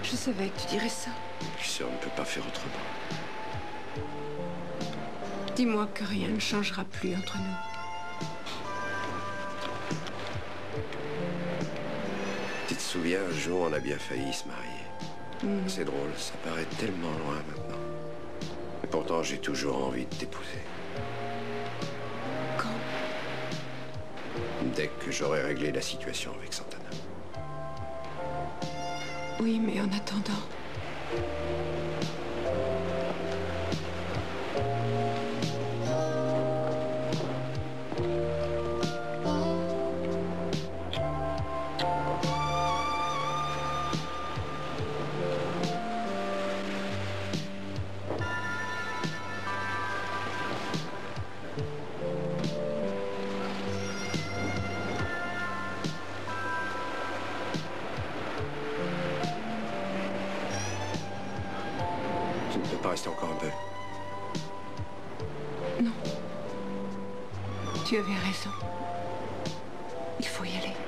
Je savais que tu dirais ça. Je sais, on ne peut pas faire autrement. Dis-moi que rien ne changera plus entre nous. Tu te souviens, un jour, on a bien failli se marier. C'est drôle, ça paraît tellement loin maintenant. Et pourtant, j'ai toujours envie de t'épouser. Quand? Dès que j'aurai réglé la situation avec Santana. Oui, mais en attendant... Tu ne peux pas rester encore un peu. Non. Tu avais raison. Il faut y aller.